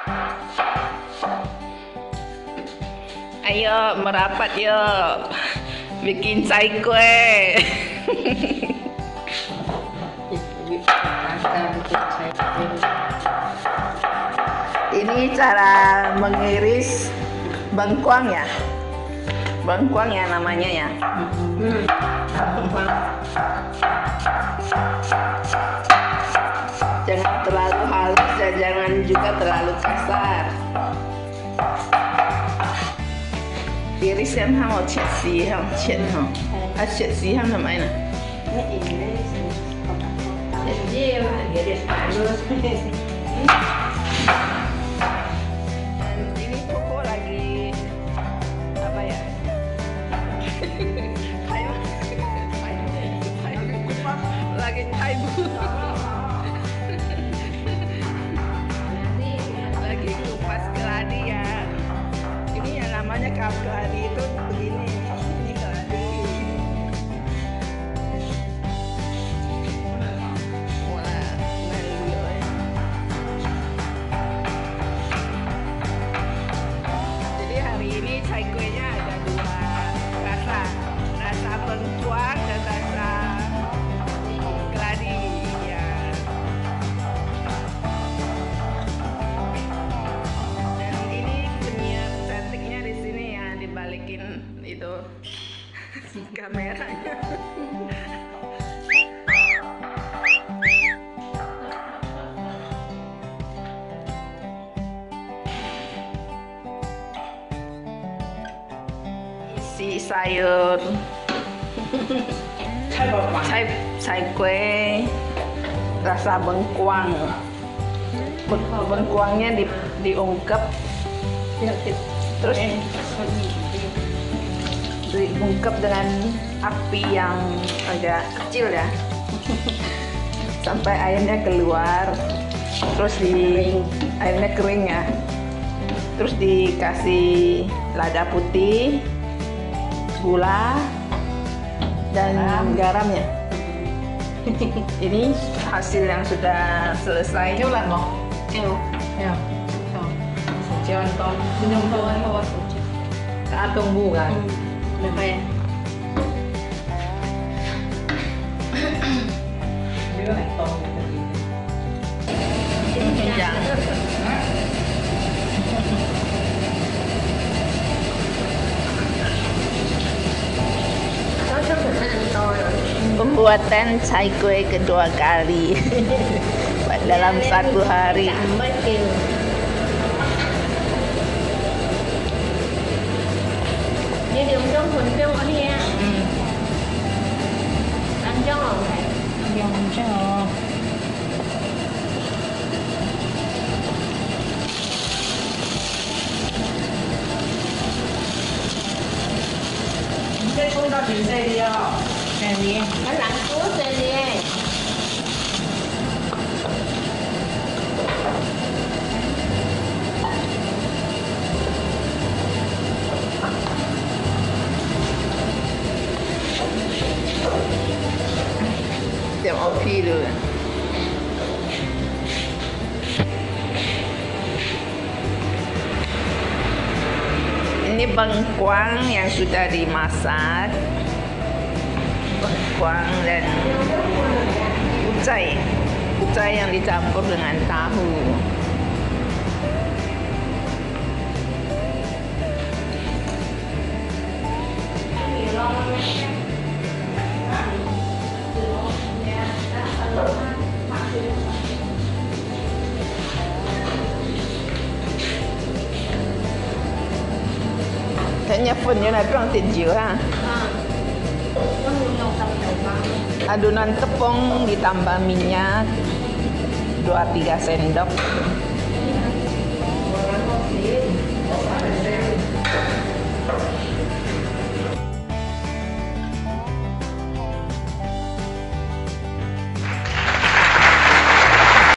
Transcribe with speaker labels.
Speaker 1: Ayo merapat yuk, bikin cai kue. Ini cara mengiris bengkuang ya, bengkuang ya namanya ya. Jangan terlalu halus dan jangan juga terlalu kasar. Iris kan mau切絲香切哈，切絲香係咪呢？Ini Koko lagi apa ya? Lagi taibu. Lagi kupas keladi ya. Ini yang namanya keladi itu begini. Ini keladi. Wah, melu ya. Jadi hari ini cai kuenya ada dua rasa, rasa bengkuang dan rasa keladi ya. Dan ini penyiar cantiknya di sini ya, dibalikin itu kameranya. Isi sayur cai kue rasa bengkuang. Bengkuangnya diungkep terus diungkep dengan api yang agak kecil ya sampai airnya keluar, terus airnya kering ya, terus dikasih lada putih, gula dan garamnya. Ini hasil yang sudah selesai.
Speaker 2: Jualan mau? Ya. Jangan tol, minum tol bawa suci. Tak tunggu kan? Berapa ya? Dia naik tol.
Speaker 1: Kenyang. Pembuatan cai kue kedua kali dalam satu hari.
Speaker 3: Như đường trong phần trong ở đây ăn trong rồi
Speaker 2: Yang jauh. Ini pun dah bisa dia. Ini.
Speaker 3: nó lặn xuống trên đi em.
Speaker 1: Tiap opi dulu. Ini bengkuang yang sudah dimasak, bengkuang dan kucai yang dicampur dengan tahu. Kayaknya punnya orang tinju ha. Adonan tepung ditambah minyak 2-3 sendok.